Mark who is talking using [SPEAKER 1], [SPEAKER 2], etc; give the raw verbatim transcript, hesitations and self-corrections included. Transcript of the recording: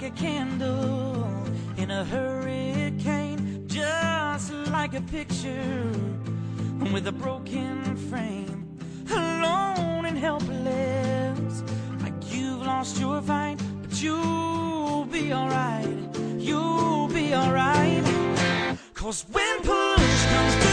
[SPEAKER 1] a candle in a hurricane, just like a picture with a broken frame, alone and helpless, like you've lost your fight, but you'll be alright, you'll be alright, 'cause when push comes to